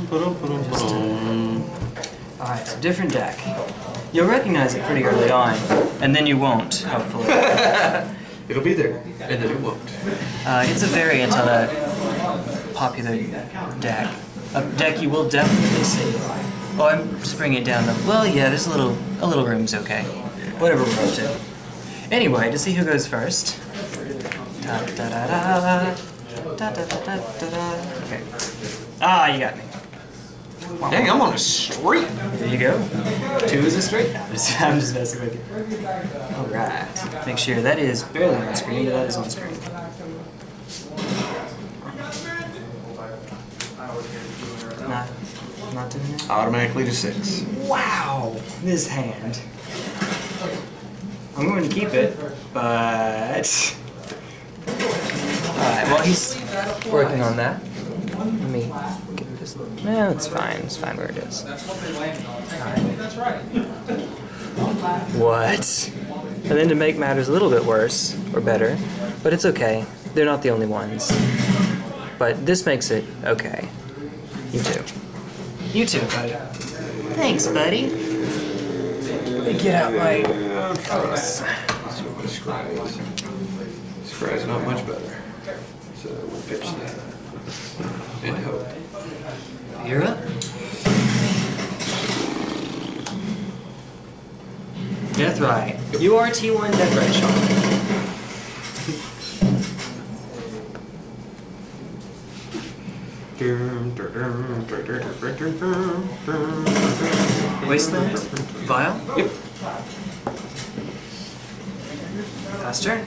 Alright, so different deck. You'll recognize it pretty early on, and then you won't, hopefully. It'll be there, and then it won't. It's a variant on a popular deck. A deck you will definitely see. Oh, I'm just bringing it down though. Well, yeah, there's a little room's okay. Whatever we're up to. Anyway, to see who goes first. Okay. Ah, you got me. Dang, I'm on a streak. There you go. 2 is a streak. I'm just messing with you. Alright. Make sure that is barely on screen, but that is on screen. Not doing it? Automatically to 6. Wow! This hand. I'm going to keep it, but... Alright, well he's working on that. Let me get this... No, it's fine. It's fine where it is. Alright. What? And then to make matters a little bit worse, or better, but it's okay. They're not the only ones. But this makes it okay. You too. You too, buddy. Thanks, buddy. Let me get out my clothes. Scry's not much better. So we'll pitch that. And hope. You're up. Death Right. You are T1 Death Right, Sean. Wasteland? Vial? Yep. Pass turn.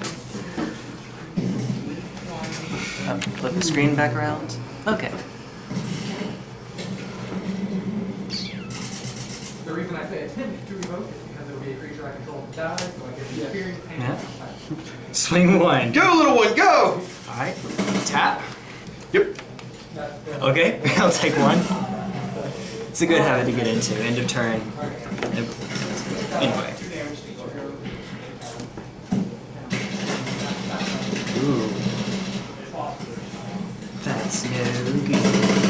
Flip the screen back around. Okay. The reason I say attempt to revoke is because it will be a creature I control to die, so I get the experience. Yeah. Swing 1. Go, little one, go! Alright. Tap. Yep. Okay, I'll take 1. It's a good habit to get into. End of turn. Anyway. Ooh. That's no good.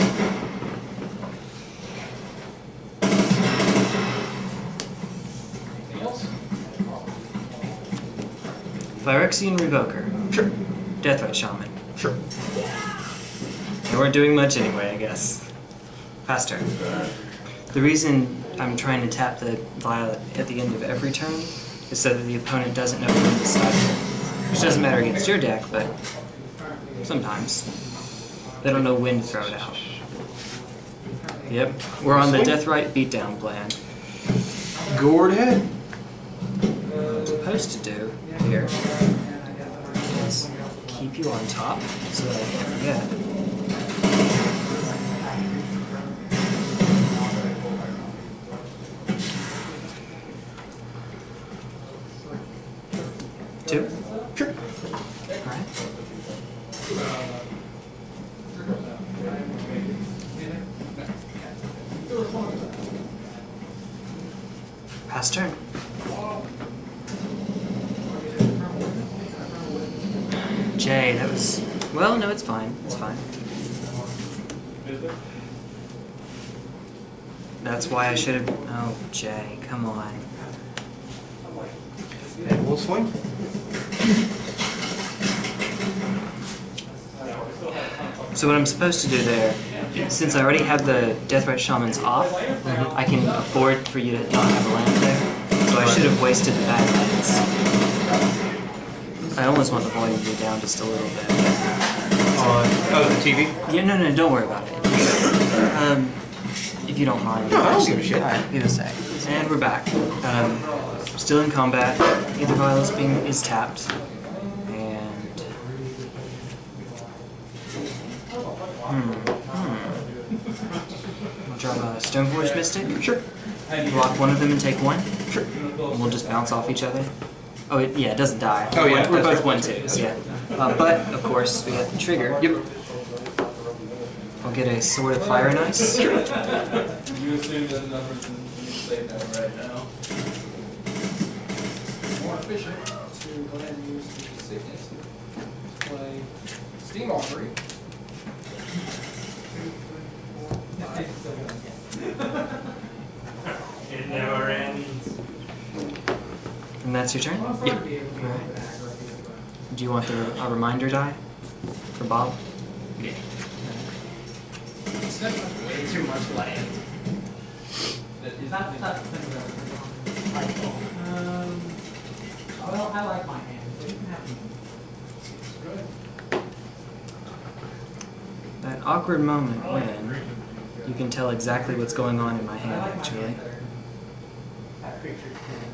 Phyrexian Revoker. Sure. Deathrite Shaman. Sure. They weren't doing much anyway, I guess. Pass turn. The reason I'm trying to tap the Violet at the end of every turn is so that the opponent doesn't know when to stop it. Which doesn't matter against your deck, but sometimes. They don't know when to throw it out. Yep, we're on the Deathrite beatdown plan. Go ahead. What I'm supposed to do here is keep you on top so that I can't forget. Two? Sure. Alright. Pass turn. Jay, that was... Well, no, it's fine. It's fine. That's why I should have... Oh, Jay, come on. And we'll swing. So what I'm supposed to do there, since I already have the Deathrite Shamans off, I can afford for you to not have a land there. So I should have wasted the bad lands. I almost want the volume to be down just a little bit. Oh, the TV? Yeah, no, don't worry about it. If you don't mind. No, I don't give a shit. Alright, give a sec. And we're back. Still in combat. Æther Vial is tapped. And... I'll draw a Stoneforge Mystic. Sure. Block one of them and take 1. Sure. And we'll just bounce off each other. Oh, yeah, it doesn't die. Oh, yeah. We're both 1/2s, yeah. But, of course, we have the trigger. Yep. I'll get a Sword of Fire and Ice. You assume that numbers in save that right now. More efficient to go ahead and use the sickness. Play Steam Armory. 2, 3, 4, 5, 6. that's your turn? Well, it's hard to be able to be Alright. able to act like Do you want a reminder die for Bob? Yeah. It's definitely way too much land. That's the thing about it. Well, I like my hand, so you can have me. Good. That awkward moment when you can tell exactly what's going on in my hand, I like my actually. hand better. That creature can.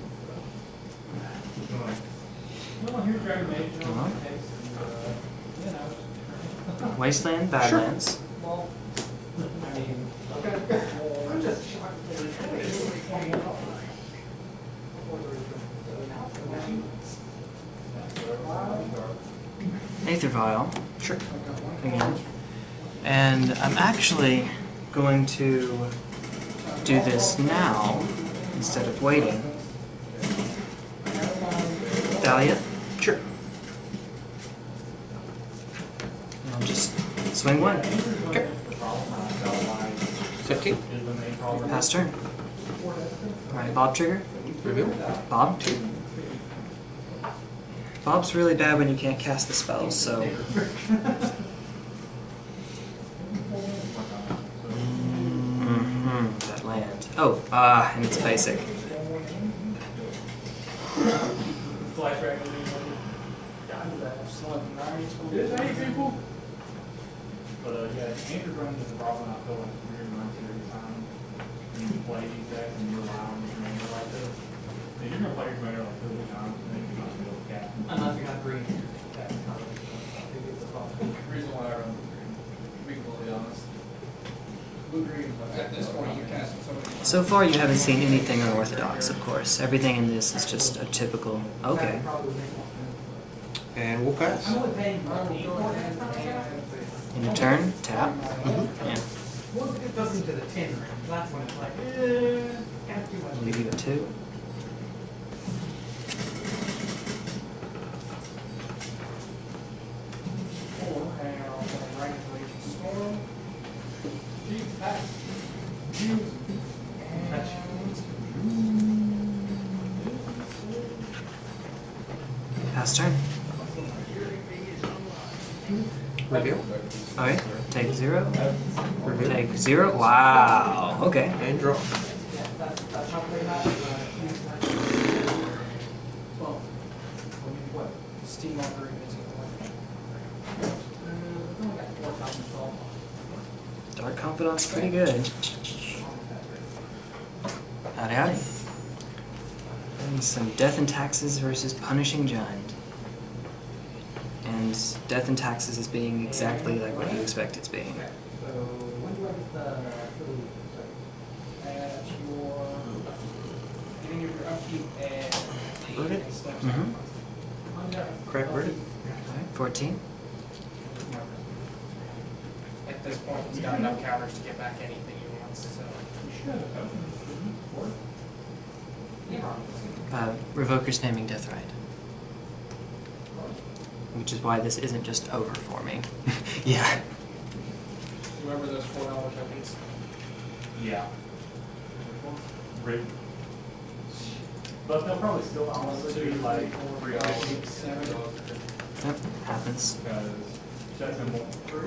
Well, here's Dragon Mage, you know, Uh-huh. you know. Wasteland, Badlands. Well, I mean, okay. I'm just shocked that it's only 20 Æther Vial. Sure. Again. And I'm actually going to do this now instead of waiting. Thalia? Sure. And I'll just swing one. Okay. 15. Pass turn. Alright, Bob trigger. Reveal. Bob. Bob's really bad when you can't cast the spells, so. That land. Oh, and it's basic. But yeah, Andrew running is a problem. I feel like we're going to every time when you play these decks and you rely on your commander like this. If you're going to play your commander like 50 times, then you're not going to be able to cast him. Unless you got green. That's not the Reason why I run blue green, to be completely honest. Blue green, at this point, you cast so many times. So far, you haven't seen anything unorthodox, of course. Everything in this is just a typical. Okay. And we'll pass. I'm only paying money for it. In your turn, tap. Yeah. Well, it does into the 10 range. That's when it's like, kind too much. I'll leave you at 2. Pass turn. Reveal. Alright, take 0. Take 0. Wow. Okay. And draw. Steamwalker is Dark Confidant's pretty good. Howdy howdy. And some Death and Taxes versus Punishing Giant. And Death and Taxes is being exactly like what you expect it's being. So when do I get the getting your upkeep and Root it. Mm-hmm. Correct worded. Alright, 14. At this point, he's got enough counters to get back anything he wants. So Revoker's naming Death Right. Which is why this isn't just over for me. Yeah. remember those $4 tokens? Yeah. Great. But they'll probably still honestly be like $3. Yep, happens. Because that's simple.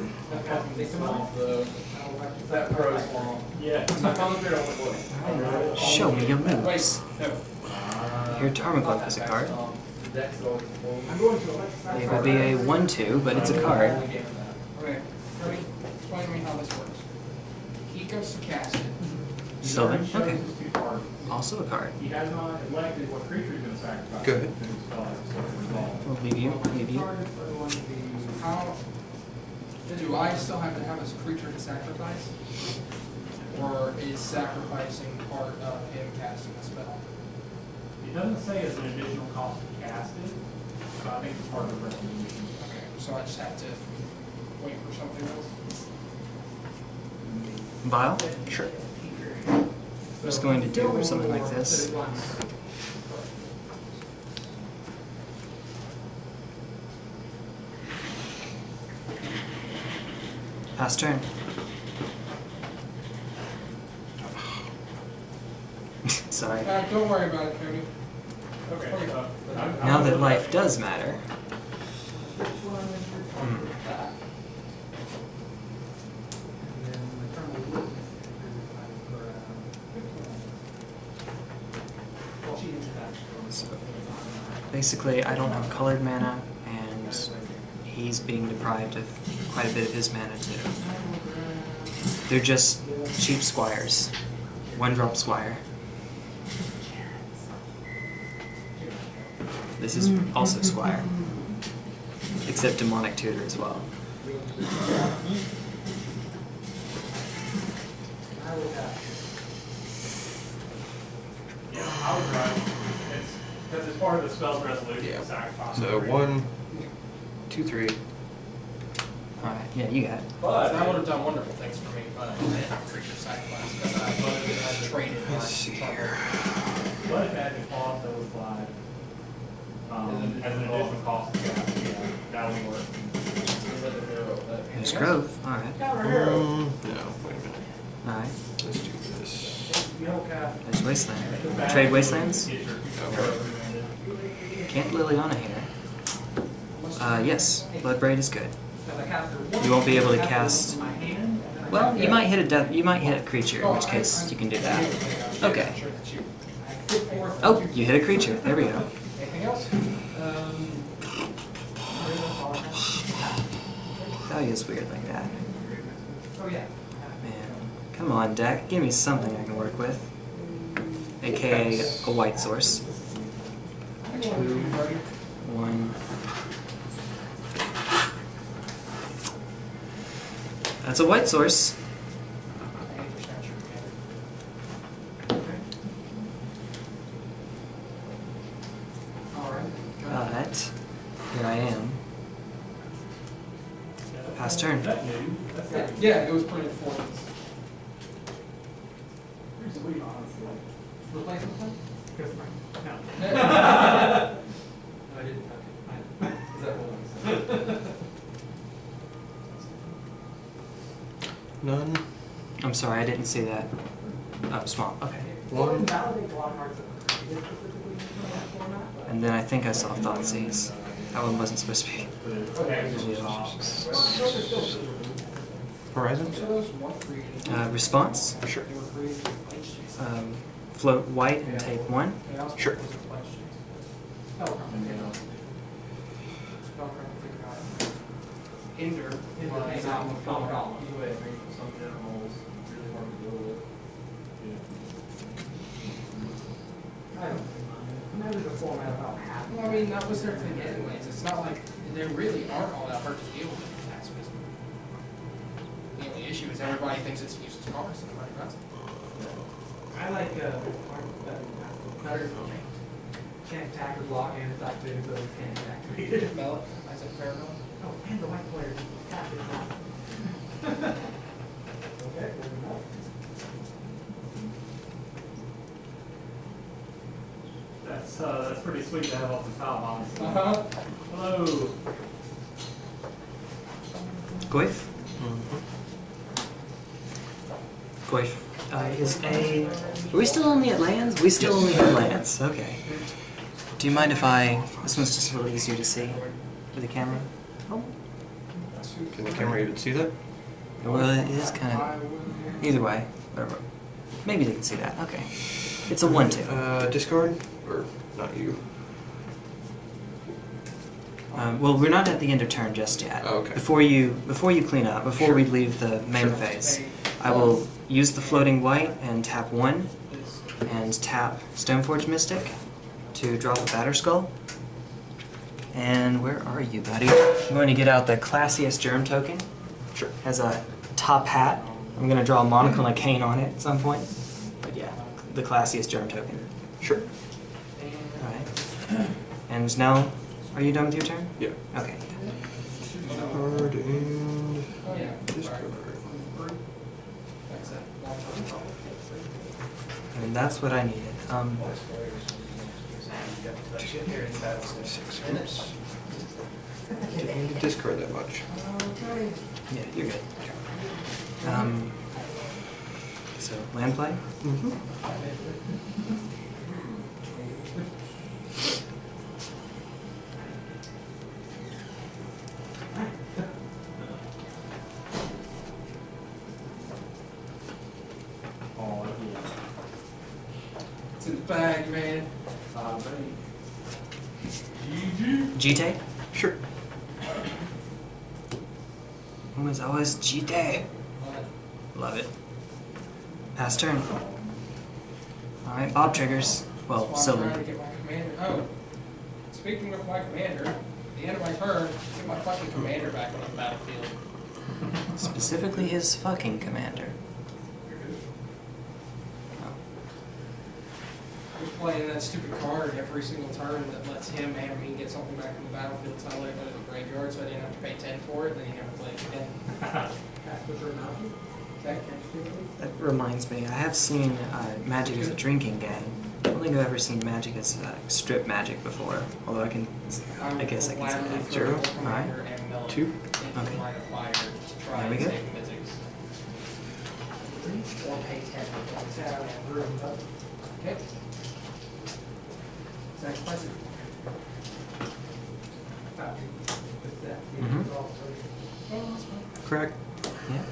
That pro is long. Yeah. I found the on the book. Show me your moves. No. Your Tarmogoyf is a card. I'm going to It would be a 1/2, but it's a card. Okay, ready? Explain to me how this works. He goes to cast it. Sylvan, okay. His two cards. Also a card. He has not elected what creature he's going to sacrifice. Good. to his spell, so it's resolved. We'll leave you. Leave you. How do I still have to have his creature to sacrifice? Or is sacrificing part of him casting a spell? It doesn't say it's an additional cost to cast it, but I think it's part of the recommendation. Okay, so I just have to wait for something else? Vial? Sure. I'm just going to do something like this. Pass turn. Sorry. Don't worry about it, Cody. Now that life does matter. So, basically, I don't have colored mana, and he's being deprived of quite a bit of his mana too. They're just cheap squires. 1-drop squire. This is also squire, except demonic tutor as well. Yeah, I was right. Because it's part of the spell's resolution. Yeah. Sacrifice. So 1, 2, 3. Alright, yeah, you got it. But That would have done wonderful things for me, but I didn't have creature sacrifice because I traded my Let's see here. But if added cost, that was like, as an additional cost, yeah, that would work. Here's Grove. Alright. No, wait a minute. Alright. Let's do this. There's Wasteland. Trade Wastelands? Okay. Can't Liliana here. Yes, Bloodbraid is good. You won't be able to cast. Well, you might hit a creature, in which case you can do that. Okay. Oh, you hit a creature. There we go. Anything else? Thalia's weird like that. Oh yeah. Man, come on, deck. Give me something I can work with. AKA a white source. 2, 1. That's a white source. But here I am. Pass turn. Yeah, it was printed for us. Pretty sweet, honestly. Replacement plan? No. I didn't touch it. Is that what None. I'm sorry, I didn't see that. Oh, small. Okay. 1. And then I think I saw Thoughtseize. That one wasn't supposed to be. Horizons? Response. Sure. Float white and take 1. Sure. Hinder was out in the front column. Well, I mean, that was their thing anyways. It's not like they really aren't all that hard to deal with. That's basically. The only issue is everybody thinks it's a useless card, so nobody does it. I like better can't attack or block and attack too, so it can't activate it. Ballot, I said fair enough. Oh, and the white player tap it down. Okay, fair enough. That's pretty sweet to have off the top, honestly. Hello. Goyf? Goyf is a... Are we still only at lands? We still only have lands. Okay. Do you mind if I... This one's just a little easier to see with the camera. Oh. Can the camera even see that? Well, it is kind of... Either way. Whatever. Maybe they can see that. Okay. It's a 1/2. Discard? Or not you? Well, we're not at the end of turn just yet. Oh, okay. Before you clean up, before we leave the main phase, I will use the floating white and tap 1, and tap Stoneforge Mystic to drop a Batter Skull. And where are you, buddy? I'm going to get out the classiest germ token. Sure. Has a top hat. I'm going to draw a monocle and a cane on it at some point. But yeah, the classiest germ token. Sure. Alright. And now, are you done with your turn? Yeah. Okay. Discard and discard. And that's what I needed. 6 hits. Didn't need to discard that much. Yeah, you're good. So, land play? Mm-hmm. bag, man. GT? Sure. Always GT. Love it. Pass turn. Alright, Bob triggers. Well, That's why I'm trying Silver. to get my commander. Oh, speaking of my commander, at the end of my turn, get my fucking commander back on the battlefield. Specifically his fucking commander. Just playing that stupid card every single turn that lets him and me get something back from the battlefield, so I let it go to the graveyard, so I didn't have to pay 10 for it, then he never played it again. That reminds me, I have seen Magic as a drinking game. I don't think I've ever seen Magic as strip Magic before. Although I guess I can say that. Sure. Alright. 2. Okay. There we go. Or pay 10 for points out and room. Okay. Sacrifice it. Mhm. Correct. Yeah.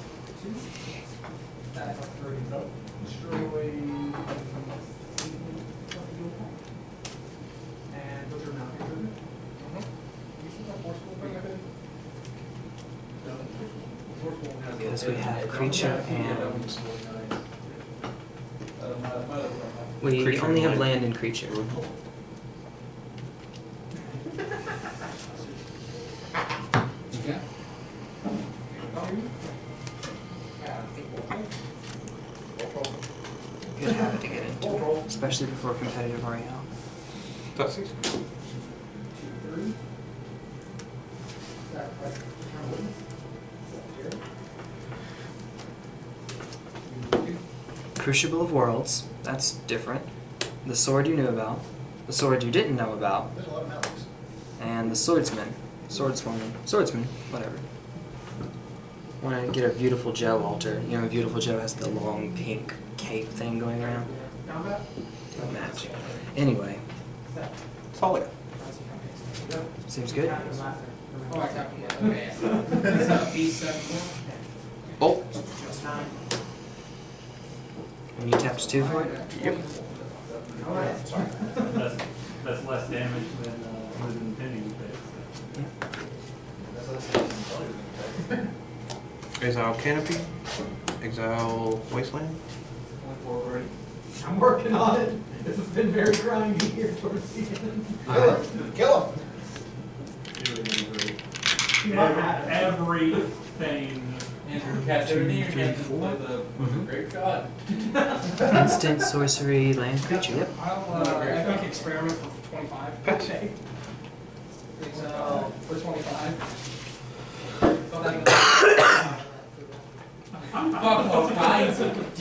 Because we have creature and we Creature only and have land. land and creature. Yeah. Good habit to get into, especially before competitive Royale. That's it. Crucible of Worlds, that's different. The sword you knew about, the sword you didn't know about, There's a lot of mountains. and the swordsman, swordsman, whatever. Want to get a Beautiful Joe altar. You know, Beautiful Joe has the long pink cape thing going around. Combat? Don't match. Anyway, Thalia. seems good. Oh, I got one. Okay. It's a B7. Bolt. And you tapped 2 for it? Yep. That's less damage than pinning. Exile Canopy. Exile Wasteland. I'm working on it. This has been very grindy here towards the end. Kill him. You might have it. Everything. Mhm. Instant sorcery land creature, yep. I'll epic experiment for 25. Pass. Exile for 25. Fuck those guys.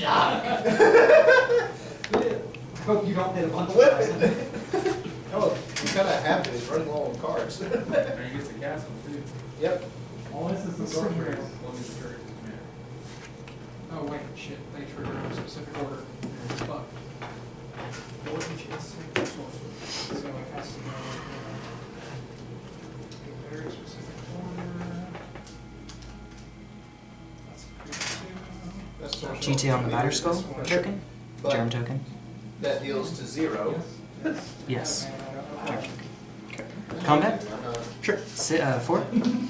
Hope you don't hit him on the Flip weapon. it. Oh, you kind of have to. It's running low on cards. There you get the castle too. Yep. All this is the sorcery. Oh wait, shit, they trigger in a specific order. Fuck. So it has to go in a very specific order. That's sorcery. GT on the Batter Skull token? But Germ token? that deals to 0. Yes. Germ token. Okay. Combat? Sure. 4.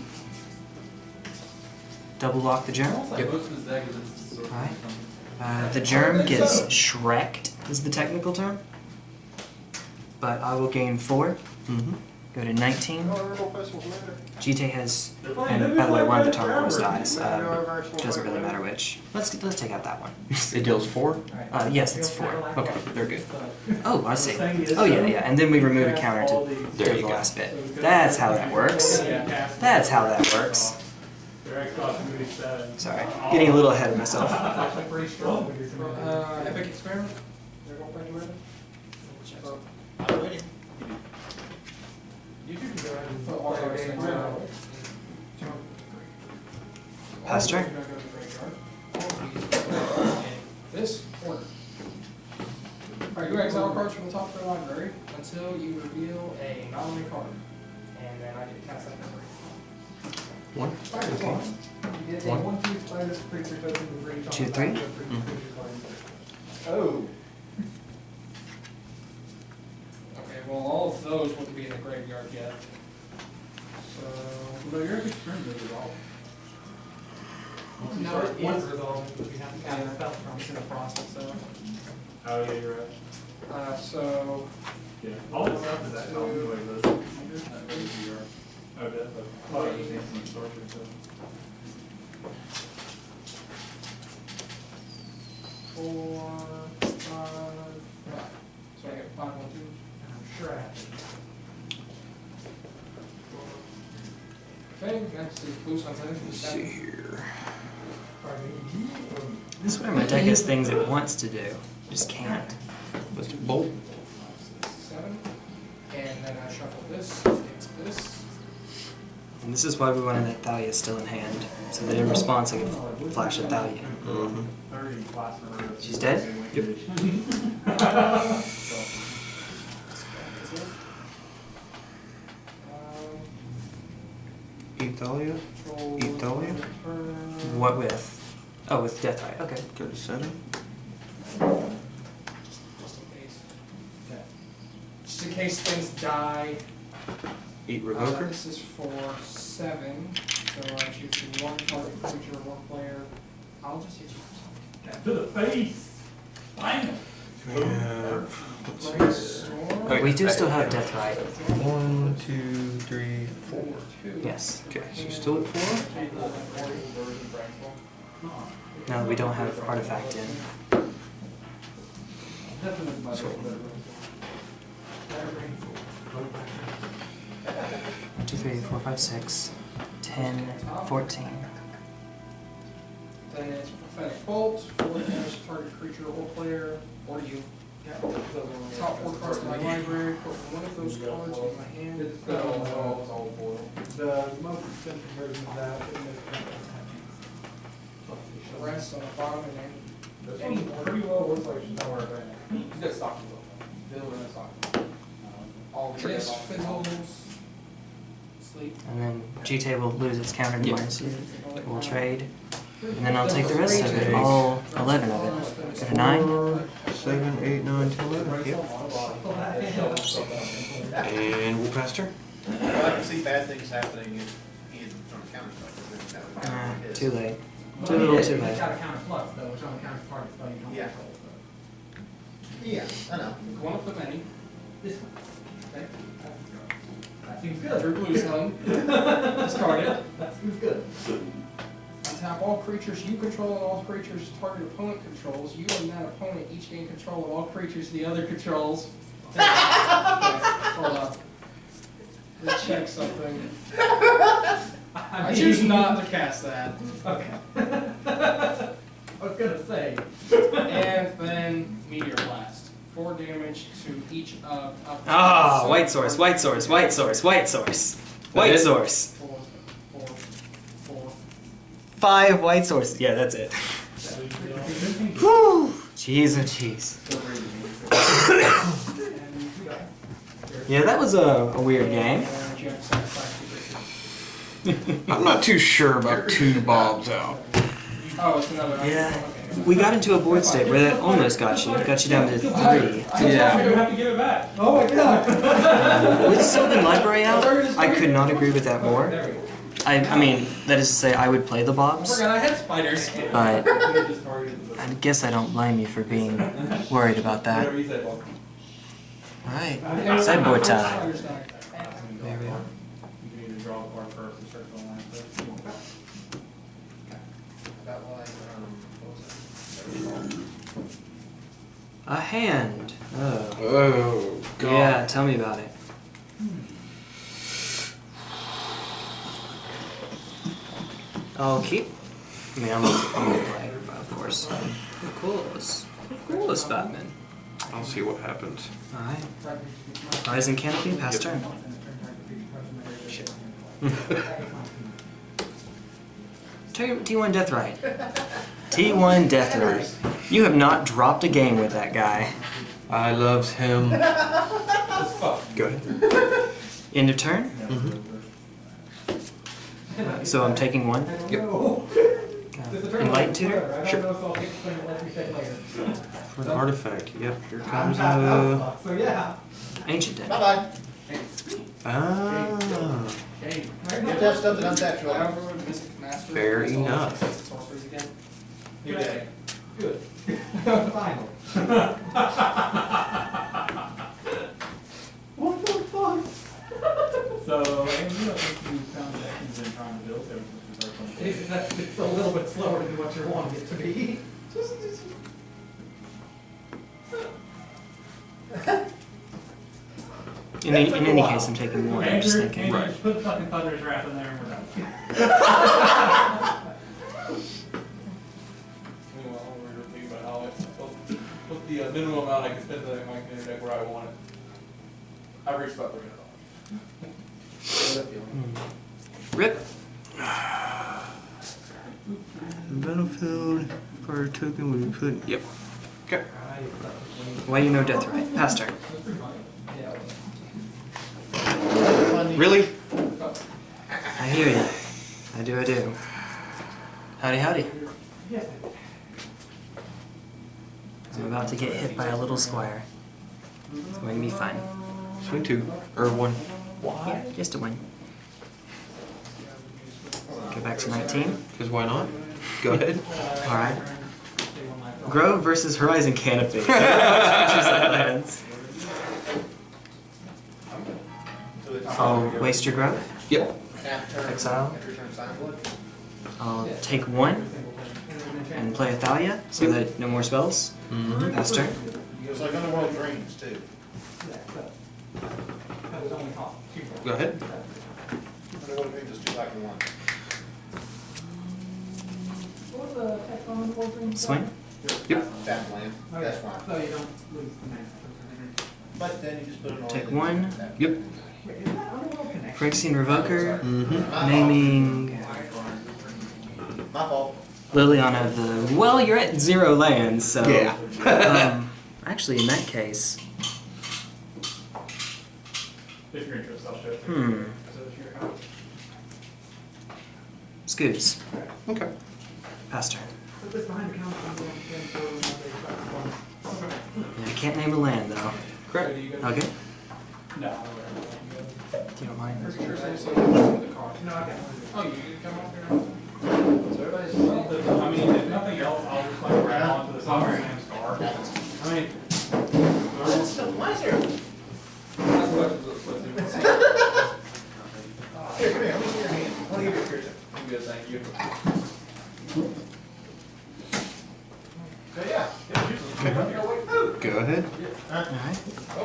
Double lock the germ. Yep. Alright. The germ gets Shrek'd, is the technical term. But I will gain 4. Mm-hmm. Go to 19. Honorable Festival Commander. GT has, and by the way, one of the targets dies. Doesn't really matter which. Let's take out that one. It deals 4. Yes, it's 4. Okay, they're good. Oh, I see. Oh yeah, yeah. And then we remove a counter to There do you the go. last bit. That's how that works. That's how that works. Sorry, getting a little ahead of myself. Actually pretty strong. Epic experiment. They're going to play with it. I'm ready. You can go ahead and put all those things out. Pass turn. This order. Alright, you exile cards from the top of the library until you reveal a nominee card. And then I get to cast that number. 1. Okay. You get a 1/2 spiders creature token with range on 2, the 3. back of the creature card. Oh. well, all of those wouldn't be in the graveyard yet. So... But your epic turn is resolved. No, it Once is. resolved, but we have to cast a spell from It's in the process, so... Oh, yeah, you're right. So... Yeah. All this stuff is that common way, but that goes to your... Oh, that's a... Oh, I just need some sorcery, so... 4, 5, 5. So I get 5, 1, 2. I'm sure I have to. Okay, next is blue sunset. Let's see here. This is where my deck has things it wants to do. Just can't. Let's bolt. 7. And then I shuffle this into this. And this is why we wanted that Thalia still in hand. So that in response I can flash a Thalia. Mm-hmm. 30 class number. She's dead? Yep. Thalia? Thalia? What with? Oh, with Death Right. Okay. Go to 7. Just in case. Just in case things die. Eat Revoker. This is for 7. So I choose 1 target creature, 1 player. I'll just hit you. To the face! Bang! We have. Brainstorm. Okay. We do still have Death Right. 1, 2, 3, 4. 2. Yes. Okay, so you're still at 4? Now that we don't have Artifact in. So, 1, 2, 3, 4, 5, 6, 10, 14. Then it's Prophetic Bolt, 4 damage to target creature or player, or you. Top 4 cards in my library, put one of those cards in my hand. The most expensive version of that. The rest on the bottom and then This one's pretty well looks like she's not wearing that. She's got stockings on. Bill in a stocking. All the this fizzles. Sleep. And then G-Tay will lose its counter to minus 2. We'll trade. And then I'll take the rest of it. All 11 of it. Go to 9. 7, 8, 9, 10, 11. Yep. And we'll pass turn. Well, I can see bad things happening in from counter stuff. Too late. Too little too late. It's got a counter plus though, which on the counter target spell you don't Yeah. control. Yeah, I know. One of the many. This one. Okay. That seems Your good. blue sun. Discard it. That seems good. Untap all creatures you control and all creatures target opponent controls. You and that opponent each gain control of all creatures the other controls. Okay, hold up. Let's check something. I choose not to cast that. Okay. I was gonna say. And then Meteor Blast. 4 damage to each of... Ah, white source, white source, white source, white source. White source. 4, 4. 5 white sources. Yeah, that's it. Whew. Jeez and cheese. Yeah, that was a weird game. I'm not too sure about 2 bombs out. Oh, it's another. Yeah. We got into a board state where that almost got you. Got you down to 3. Yeah. You have to give it back. Oh my god. With Sylvan Library out, I could not agree with that more. I mean, that is to say, I would play the I Bobs, forgot I had spiders. but I guess I don't blame you for being worried about that. Alright, sideboard time. There we are. You can either draw the card first or start the line first. A hand. Oh. Oh, God. Yeah, tell me about it. I'll keep. I mean, I'm gonna play, of course. Of course. Of course, Batman. I'll see what happens. Alright. Rise in Canopy, pass turn. Shit. T1 Death Right. T1 Death Right. You have not dropped a game with that guy. I loves him. Go ahead. End of turn? Mm-hmm. So I'm taking 1? Yep. Okay. Just a turn Enlightened Tutor? I don't Sure. know if I'll get the thing that lets me take later. For an artifact. Yep, here I'm comes tapped out, so yeah. Ancient deck. Bye-bye. Ah, Okay. You have to have stuff that untapped you. However, Mystic Master. Fair also enough. access sorceries again. New day. Good. Finally. What the fuck? So, and you don't think you found the deck you've been trying to build ever since we started playing? It's a little bit slower than what you're wanting it to be. In any case, I'm taking one. I'm just Andrew, thinking. Andrew, just put the fucking Thunder's Wrath in there and we're done. Meanwhile, we're thinking about how what's the minimum amount I can spend on my community deck where I want it. I've reached about $300. Rip. battlefield for a token we put. Yep. Okay. Why you know death right? Pass turn. Really? I hear you. I do. Howdy, howdy. I'm about to get hit by a little squire. It's going to be fun. Swing 2 or 1. Yeah, just a win. Go back to 19. Because why not? Go ahead. Alright. Grove versus Horizon Canopy. Features and lands. I'll waste your Grove. Yep. Exile. I'll take one and play a Thalia so that no more spells. Mm-hmm. Pass turn. It's like Underworld Dreams, too. Go ahead. Underworld Dreams is 2 black and 1. What was the text on the board? Swing. Yep. Tap land. That's fine. So you don't lose the mana. But then you just put it on. Take one. Yep. Wait, is that Underworld Connection? Phyrexian Revoker. Mm-hmm. Naming My fault. Liliana of the... Well, you're at 0 lands, so... Yeah. Actually, in that case... If you're interested, I'll show it. So if you're out. Scoots. Okay. Pass turn. Put this behind the counter. Yeah, I can't name a land, though. Correct. Okay. No. If you don't mind. No, okay. Oh, you come up here? I mean, if nothing else, I'll just like grab onto the summer name's car. I mean, Why is there? Here, come here. Let me see your hand. I want to give you a picture. I'm good, thank you. So, yeah. Go ahead. Alright.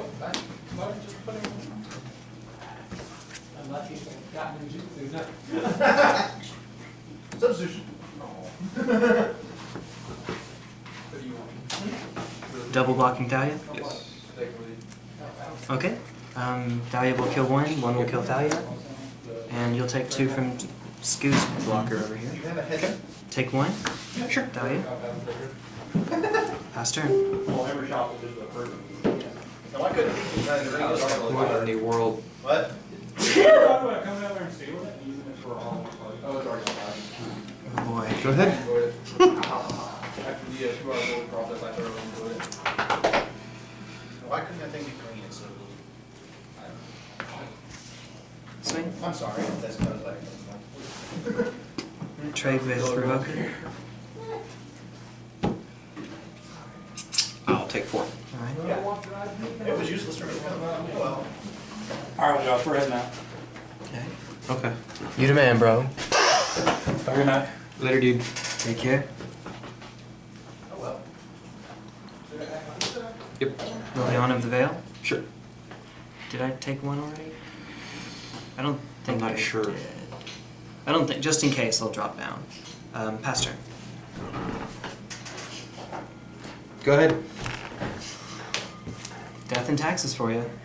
Unless he's gotten in jutsu. Substitution. Double blocking Thalia? Yes. Okay. Thalia will kill one will kill Thalia. And you'll take 2 from Scoo's blocker over here. You have a head. Take 1. Sure. Thalia. Pass turn. well, every shop will do the person. No, I couldn't. What in the world? What? You thought about coming out there and stealing it and using it for all the party? Oh, it's already on. Oh boy. Go ahead. After the 2-hour build process, I thoroughly enjoyed it. Why couldn't that thing be green? It's so Swing. I'm sorry. That's not like. Trade with Revoker. I'll take 4. Alright. It was useless for me. Well. Alright, Josh, we're heading out. Okay. Okay. You the man, bro. Have a good night. Later, dude. Take care. Oh well. Yep. Liliana of the Veil. Sure. Did I take 1 already? I don't think I'm not I sure. did. I don't think, just in case, I'll drop down. Pass turn. Go ahead. Death and taxes for you.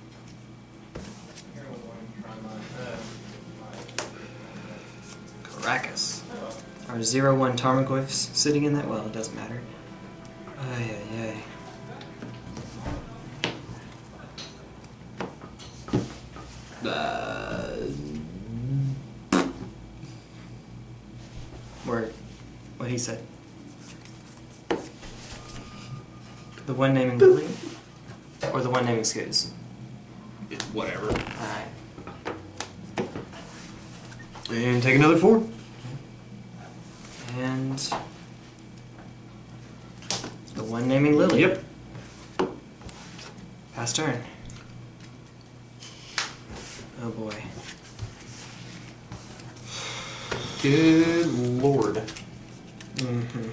Caracas. Are 0/1 Tarmogoyfs sitting in that? Well, it doesn't matter. Ay, ay, ay. We're What he said. The one naming Lily? Or the one naming Scoots? Whatever. Alright. And take another 4. And the one naming Lily. Yep. Pass turn. Oh boy. Good lord. Mm-hmm.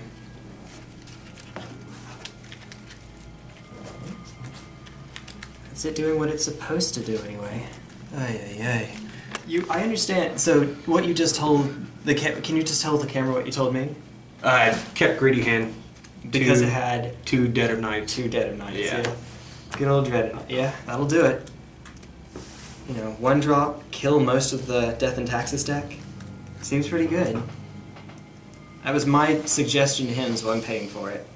Is it doing what it's supposed to do anyway? Ay, ay, ay. I understand. So what you just told the can you just tell the camera what you told me? I kept Greedy Hand. Because it had 2 Dead of Night. 2 Dead of Nights. Yeah. Good old Dread. Yeah, that'll do it. You know, 1 drop, kill most of the Death and Taxes deck. Seems pretty good. That was my suggestion to him, so I'm paying for it.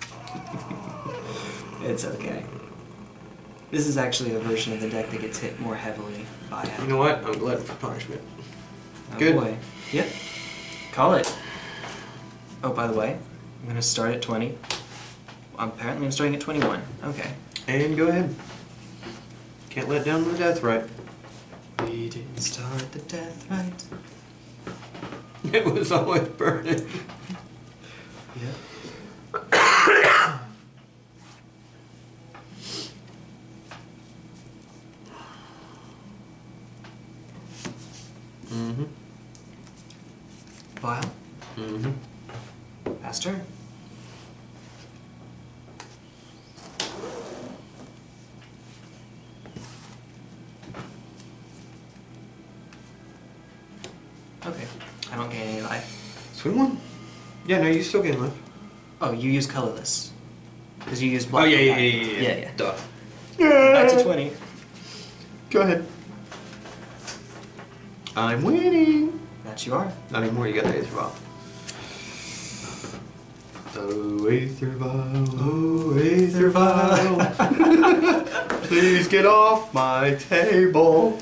It's okay. This is actually a version of the deck that gets hit more heavily by it. You know what? I'm glad for punishment. Oh Good. boy. Yep. Call it. Oh, by the way, I'm going to start at 20. Apparently I'm starting at 21. Okay. And go ahead. Can't let down the death right. We didn't start the death right. It was always burning. Yep. Mm-hmm. Vial. Mm-hmm. Pass turn. Okay. I don't gain any life. Swing 1? Yeah, no, you still gain life. Oh, you use colorless. Because you use black. Oh, yeah. Yeah. Duh. Back to 20. Go ahead. I'm winning. That you are. Not anymore, you got the Æther Vial. Oh, Æther Vial, oh, Æther Vial. Please get off my table.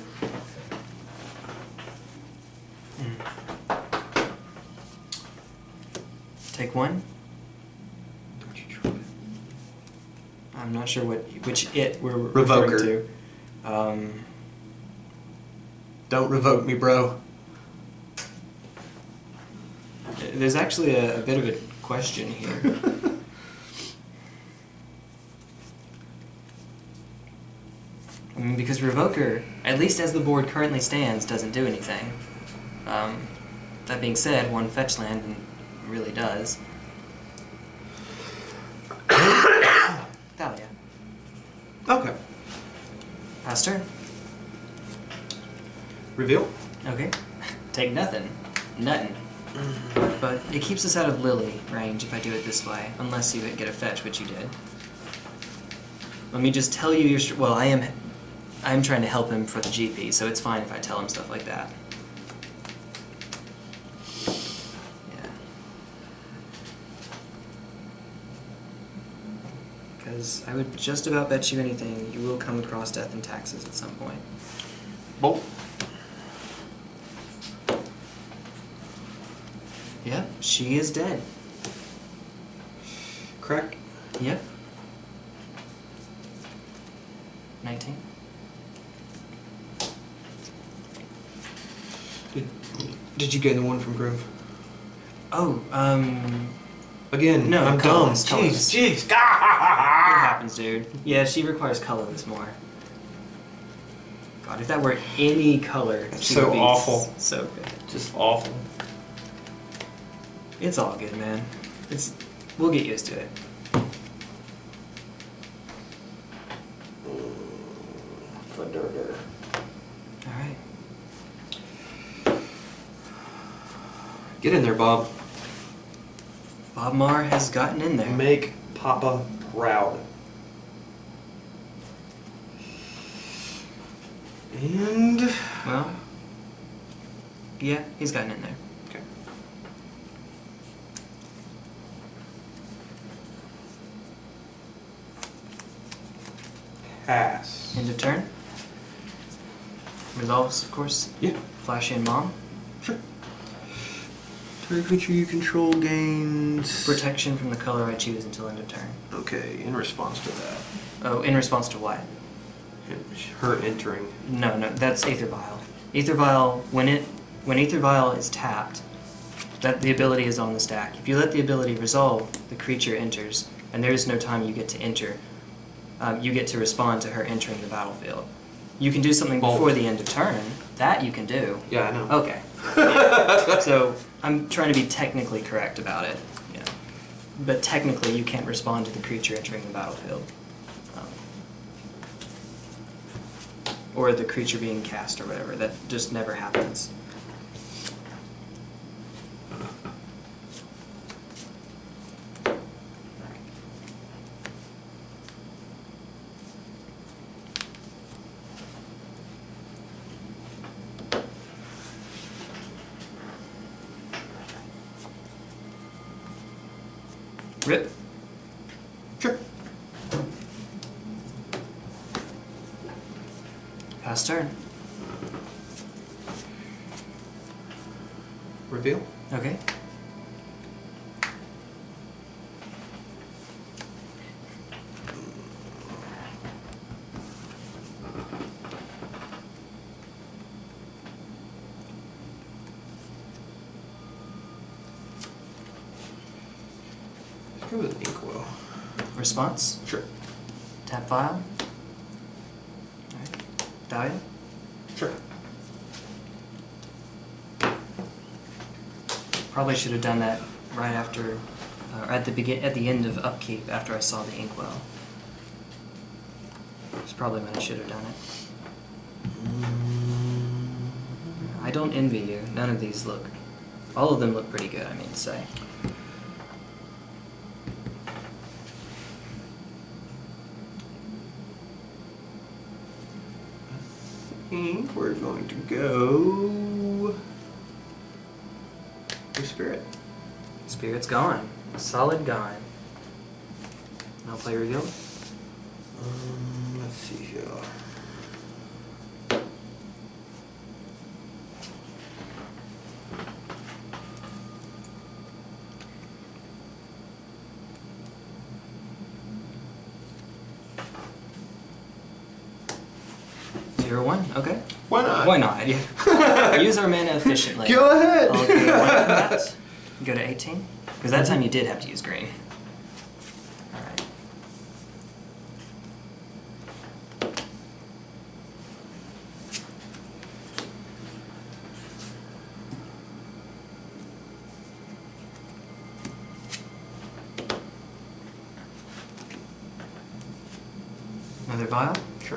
Take 1. Don't you try it. I'm not sure which it we're Revoker. referring to. Don't revoke me, bro. There's actually a bit of a question here. I mean, because Revoker, at least as the board currently stands, doesn't do anything. That being said, 1 fetch land really does. Thalia. Okay. Pass turn. Reveal. Okay. Take nothing. Nuttin'. But it keeps us out of Lily range if I do it this way, unless you get a fetch, which you did. Let me just tell you your... Well, I am trying to help him for the GP, so it's fine if I tell him stuff like that. Yeah. Because I would just about bet you anything, you will come across Death and Taxes at some point. Bolt. Yep, she is dead. Correct. Yep. 19. Did you get the one from Grove? Oh, Again, no, I'm dumb. colorless, Jeez, colorless. jeez. What happens, dude? Yeah, she requires colorless more. God, if that were any color, she So would be awful. So good. Just awful. It's all good, man. We'll get used to it. Fudder. All right. Get in there, Bob. Bob Marr has gotten in there. Make Papa proud. And... Well, yeah, he's gotten in there. Okay. Pass. End of turn. Resolves, of course. Yeah. Flashy and Mom. Sure. Every creature you control gains Protection from the color I choose until end of turn. Okay, in response to that. Oh, in response to what? Her entering. No, that's Æther Vial. Æther Vial, when Æther Vial is tapped, that the ability is on the stack. If you let the ability resolve, the creature enters, and there is no time you get to enter. You get to respond to her entering the battlefield. You can do something before the end of turn. That you can do. Yeah, I know. Okay. Yeah. So I'm trying to be technically correct about it. Yeah. But technically, you can't respond to the creature entering the battlefield. Or the creature being cast or whatever. That just never happens. Rip. Sure. Pass turn. Reveal. Okay. Let's go with Inkwell. Response. Sure. Tap Vial. Alright. Thalia. Sure. Probably should have done that right after, at the end of upkeep after I saw the Inkwell. That's probably when I should have done it. I don't envy you. None of these look. All of them look pretty good, I mean to say. I think we're going to go with Spirit. Spirit's gone. Solid gone. I'll play Reveal. Let's see here. Zero, one. Okay. Why not? Why not? Yeah. Use our mana efficiently. Go ahead. I'll do one from that. Go to 18. Because that time you did have to use green. Alright. Another vial? Sure.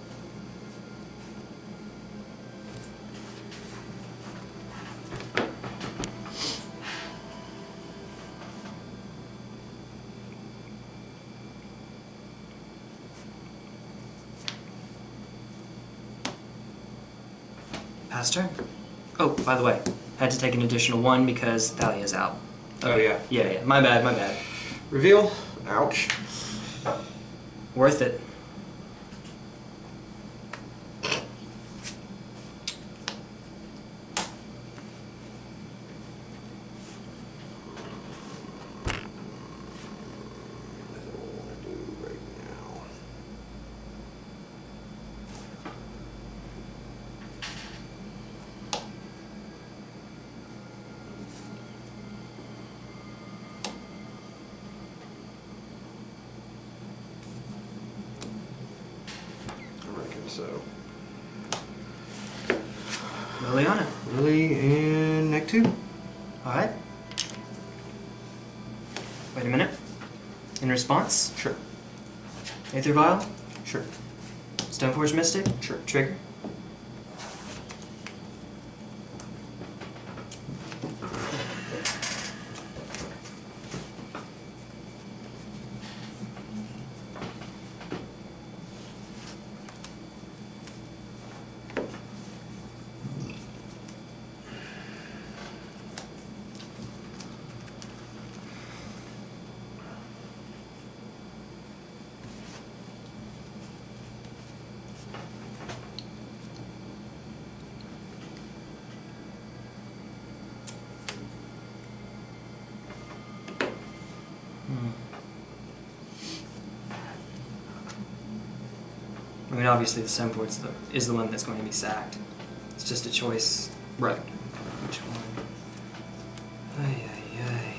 Pass turn. Oh, by the way, had to take an additional one because Thalia's out. Oh, yeah. Yeah. My bad, my bad. Reveal. Ouch. Worth it. That's what I want to do right now. I reckon so. Liliana. Lily and neck 2. Alright. Wait a minute. In response, Sure. Æther Vial, Sure. Stoneforge Mystic, Sure. trigger. I mean, obviously the Stoneforge is the one that's going to be sacked. It's just a choice. Right. Which one? Ay, ay, ay.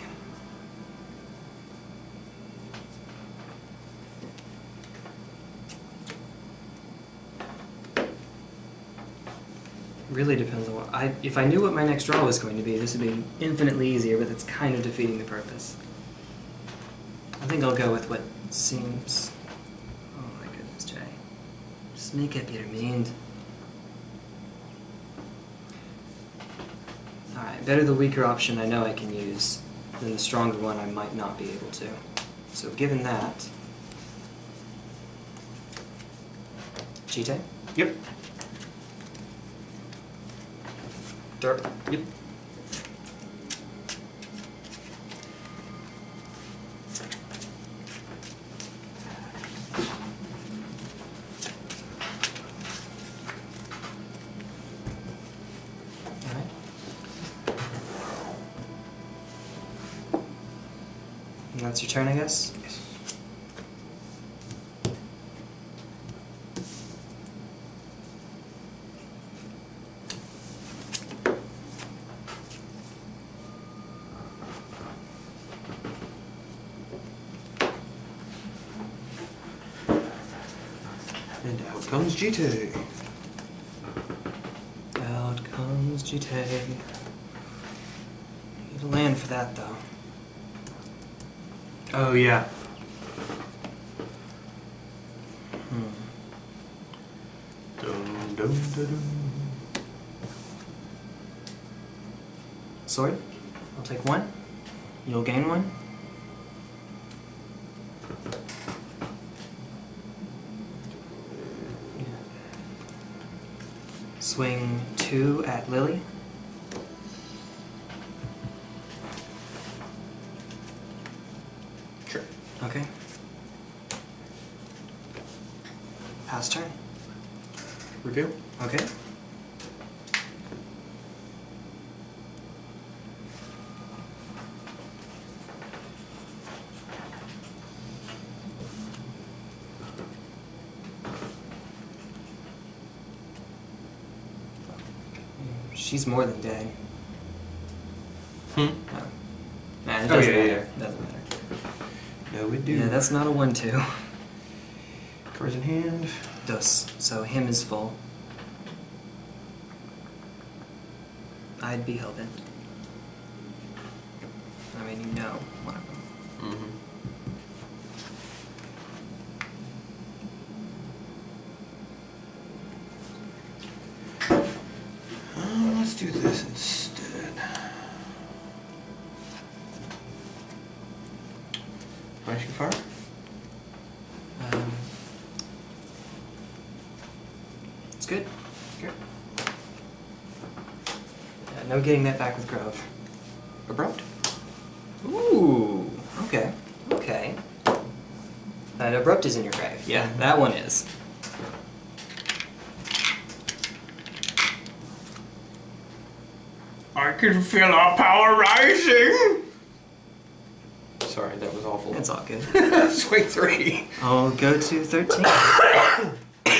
Really depends on what if I knew what my next draw was going to be, this would be infinitely easier, but that's kind of defeating the purpose. I think I'll go with what seems. Oh my goodness, Jay. Just make up your mind. Alright, better the weaker option I know I can use than the stronger one I might not be able to. So given that. Cheetah? Yep. Derp. Yep. Alright. And that's your turn, I guess? Yes. And out comes GT. Out comes GTA. Need a land for that, though. Oh yeah. Dun, dun, dun, dun. Sword? I'll take one. You'll gain one. Swing 2 at Lily. Sure. Okay. Pass turn. Reveal. Okay. She's more than dead. Hmm? No. Nah, it Oh, doesn't yeah, matter. yeah. Doesn't matter. No, we do. Yeah, that's not a 1-2. Cards in hand. Dos. So him is full. I'd be hellbent. I mean, you know one of them. Mm-hmm. Let's do this instead. Flashing fire? It's good. Okay. Yeah, no getting that back with Grove. Abrupt? Ooh, okay, okay. Abrupt is in your grave. Yeah, that one is. I can feel our power rising! Sorry, that was awful. It's all good. Swing 3. I'll go to 13. I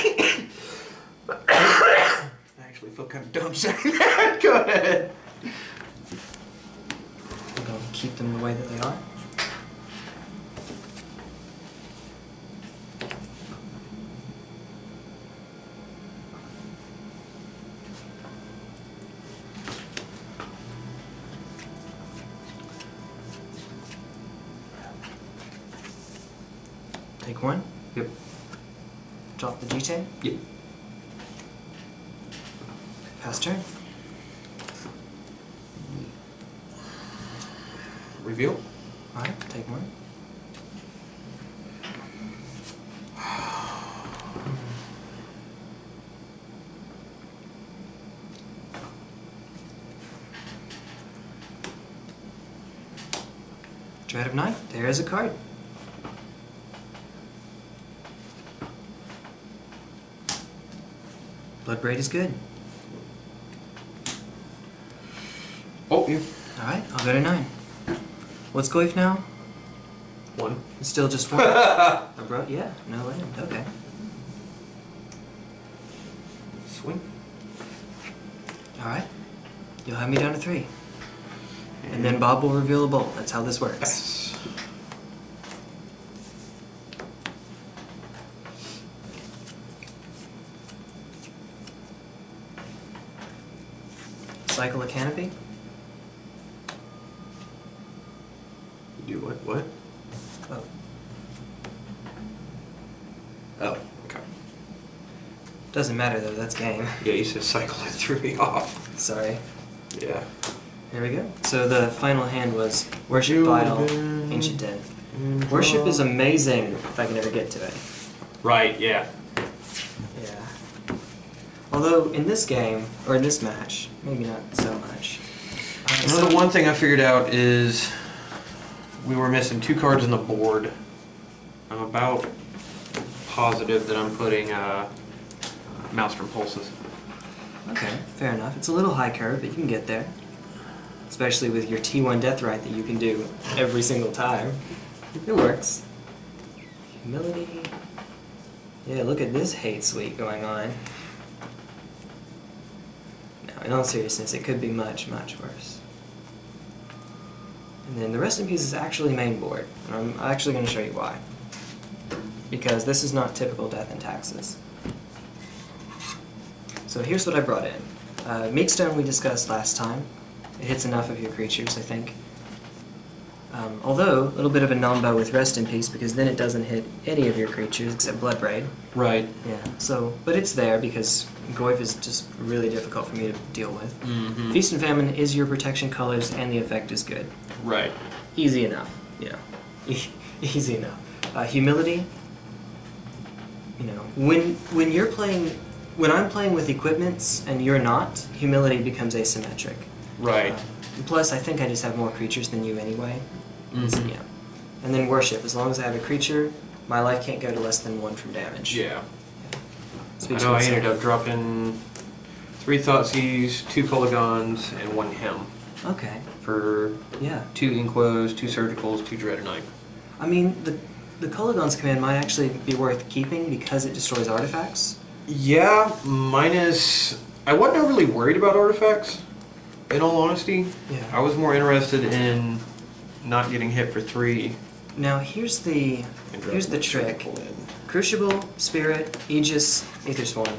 actually feel kind of dumb saying that. Go ahead. I'll keep them the way that they are. Take one. Yep. Drop the G10. Yep. Pass turn. Reveal. Alright, take one. Dread of Night. There is a card. Bloodbraid is good. Oh, yeah. Alright, I'll go to 9. What's Goif now? 1. It's still just 1. I brought, yeah, no land. Okay. Swing. All right. You'll have me down to 3. And then Bob will reveal a bowl. That's how this works. Yes. Cycle a canopy. You do what? What? Oh. Oh, okay. Doesn't matter though, that's game. Yeah, you said cycle, it threw me off. Sorry. Yeah. There we go. So the final hand was Worship Vial, Ancient Den. Worship is amazing if I can ever get to it. Right, yeah. Yeah. Although in this game, or in this match, maybe not so much. The one thing I figured out is we were missing 2 cards on the board. I'm about positive that I'm putting Maelstrom Pulses. Okay, fair enough. It's a little high curve, but you can get there. Especially with your T1 Deathrite that you can do every single time. It works. Humility. Yeah, look at this hate suite going on. No, in all seriousness, it could be much, much worse. And then the Rest in Peace is actually main board. And I'm actually going to show you why. Because this is not typical Death and Taxes. So here's what I brought in. Meekstone we discussed last time. It hits enough of your creatures, I think. Although, a little bit of a nombo with Rest in Peace, because then it doesn't hit any of your creatures except Bloodbraid. Right. Yeah, so, but it's there because Goyf is just really difficult for me to deal with. Mm-hmm. Feast and Famine is your protection colors, and the effect is good. Right. Easy enough, you know. Easy enough. Humility, you know, when you're playing, when I'm playing with equipments and you're not, Humility becomes asymmetric. Right. Plus, I think I just have more creatures than you anyway. Mm-hmm. So, yeah. And then Worship. As long as I have a creature, my life can't go to less than 1 from damage. Yeah. Speaks I know for I itself. ended up dropping 3 Thoughtseize, 2 Polygons, and 1 Hem. Okay. For Yeah. 2 Inquos, 2 Surgicals, 2 Dreadnought. I mean, the Kolaghan's command might actually be worth keeping because it destroys artifacts. Yeah, minus... I wasn't overly worried about artifacts, in all honesty. Yeah. I was more interested in not getting hit for 3. Now here's the trick. Crucible, Spirit, Aegis, Aethersworn.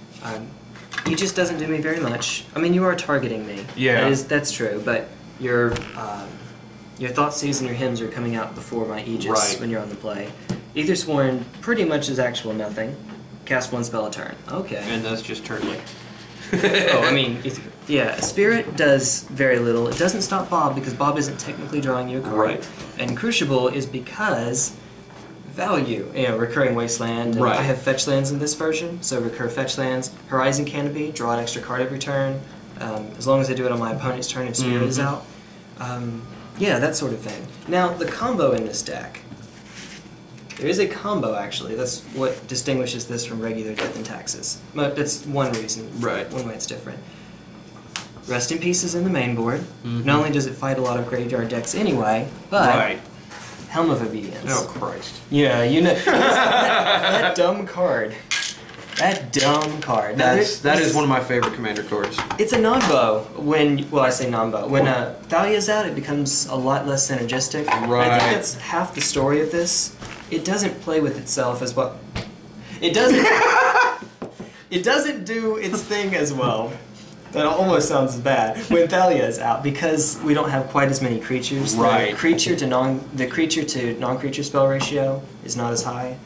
Aegis doesn't do me very much. I mean, you are targeting me. Yeah. That's true, but your Thoughtseize and your Hymns are coming out before my Aegis Right. when you're on the play. Aethersworn pretty much is actual nothing. Cast 1 spell a turn. Okay. And that's just turn length. Oh, I mean, yeah, Spirit does very little. It doesn't stop Bob because Bob isn't technically drawing you a card. Right. And Crucible is because value, you know, recurring wasteland. And Right. I have fetch lands in this version, so recur fetch lands. Horizon Canopy, draw an extra card every turn. As long as I do it on my opponent's turn and Spirit is out. Yeah, that sort of thing. Now, the combo in this deck. There is a combo, actually. That's what distinguishes this from regular Death and Taxes. But that's one reason. Right. One way it's different. Rest in Peace is in the main board. Mhm. Not only does it fight a lot of graveyard decks anyway, but Right. Helm of Obedience. Oh, Christ. Yeah, you know that dumb card. That dumb card. Now, That is one of my favorite commander cards. It's a non-bow when, well, I say non-bow. When Thalia's out, it becomes a lot less synergistic. Right. I think that's half the story of this. It doesn't play with itself as well. It doesn't. It doesn't do its thing as well. That almost sounds bad when Thalia is out because we don't have quite as many creatures. Right. The creature to non-creature spell ratio is not as high.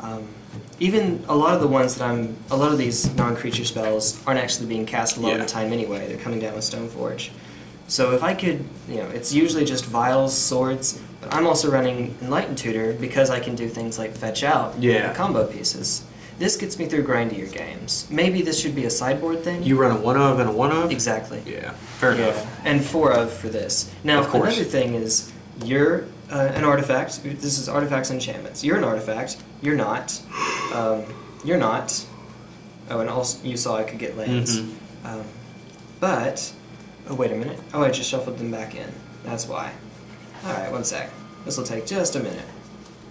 Even a lot of the ones that a lot of these non-creature spells aren't actually being cast a lot of the time anyway. They're coming down with Stoneforge. So if I could, you know, it's usually just vials, swords, but I'm also running Enlightened Tutor because I can do things like fetch out the combo pieces. This gets me through grindier games. Maybe this should be a sideboard thing. You run a 1-of and a 1-of? Exactly. Yeah, fair enough. And 4-of for this. Now, Of course. another thing is, you're an artifact. This is artifacts and enchantments. You're an artifact. You're not. You're not. Oh, and also you saw I could get lands. But, oh wait a minute. Oh, I just shuffled them back in. That's why. Alright, one sec. This will take just a minute.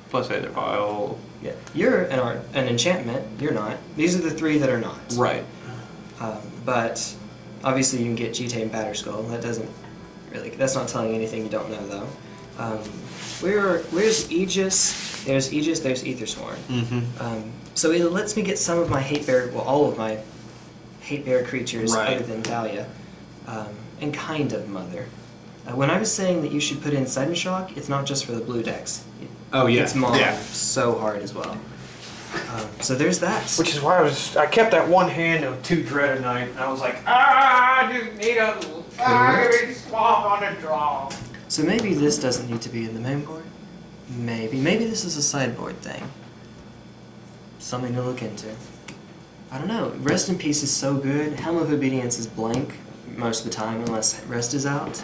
plus Æther Vial. Yeah, you're an enchantment. You're not. These are the three that are not. Right. But obviously you can get G-Tame and Batterskull. That doesn't really. That's not telling you anything you don't know though. Where's Aegis? There's Aegis. There's Aethersworn. Mm-hmm. So it lets me get some of my hate bear. Well, all of my hate bear creatures Right. other than Thalia, and kind of Mother. When I was saying that you should put in Sudden Shock, it's not just for the blue decks. Oh yeah. It's Mom Yeah. so hard as well. So there's that. Which is why I kept that one hand of 2 Dreadnought, and I was like, I just need a swap on a draw. So maybe this doesn't need to be in the main board. Maybe this is a sideboard thing. Something to look into. I don't know. Rest in Peace is so good. Helm of Obedience is blank most of the time unless Rest is out.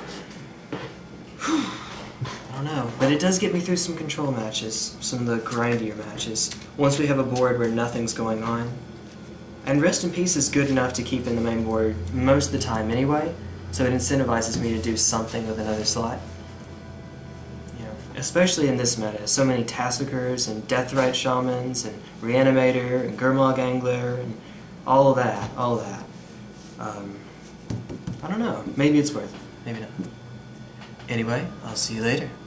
I don't know, but it does get me through some control matches, some of the grindier matches, once we have a board where nothing's going on. And Rest in Peace is good enough to keep in the main board most of the time anyway, so it incentivizes me to do something with another slot. You know, especially in this meta, so many Tassikers and Deathrite Shamans and Reanimator and Gurmag Angler and all of that. I don't know, maybe it's worth it, maybe not. Anyway, I'll see you later.